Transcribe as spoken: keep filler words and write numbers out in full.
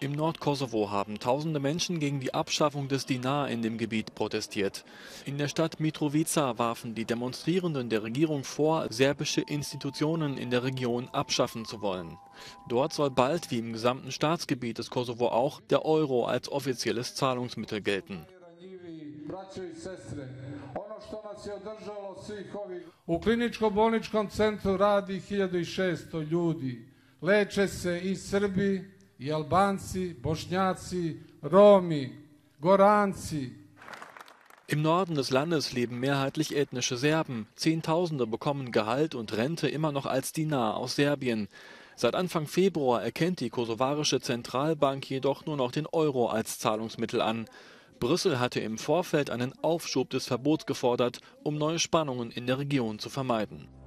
Im Nordkosovo haben tausende Menschen gegen die Abschaffung des Dinar in dem Gebiet protestiert. In der Stadt Mitrovica warfen die Demonstrierenden der Regierung vor, serbische Institutionen in der Region abschaffen zu wollen. Dort soll bald, wie im gesamten Staatsgebiet des Kosovo auch, der Euro als offizielles Zahlungsmittel gelten. U kliničko-bolničkom centru radi hiljadu šesto ljudi. Leče se i Srbi, i Albanci, Bošnjaci, Romi, Goranci. Im Norden des Landes leben mehrheitlich ethnische Serben. Zehntausende bekommen Gehalt und Rente immer noch als Dinar aus Serbien. Seit Anfang Februar erkennt die kosovarische Zentralbank jedoch nur noch den Euro als Zahlungsmittel an. Brüssel hatte im Vorfeld einen Aufschub des Verbots gefordert, um neue Spannungen in der Region zu vermeiden.